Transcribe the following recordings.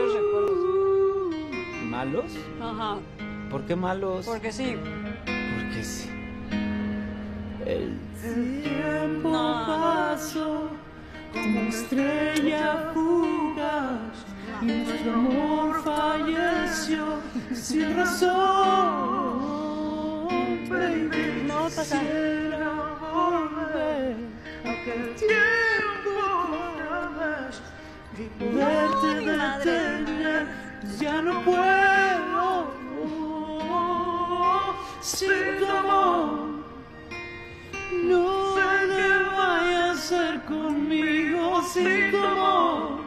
peores recuerdos. ¿Malos? Ajá. ¿Por qué malos? Porque sí. Porque sí. El tiempo pasó como estrella fugaz y nuestro amor falleció sin razón, baby. No va a pasar. Quisiera volver a aquel tiempo atrás y poderte detener. Ya no puedo sin tu amor. No sé qué vaya a hacer conmigo sin tu amor.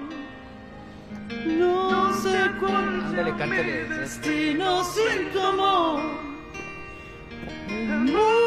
No sé cuál es mi destino sin tu amor. El mundo